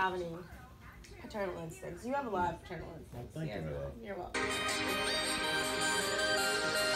have any paternal instincts. You have a lot of paternal instincts. Well, thank you for that. You're welcome.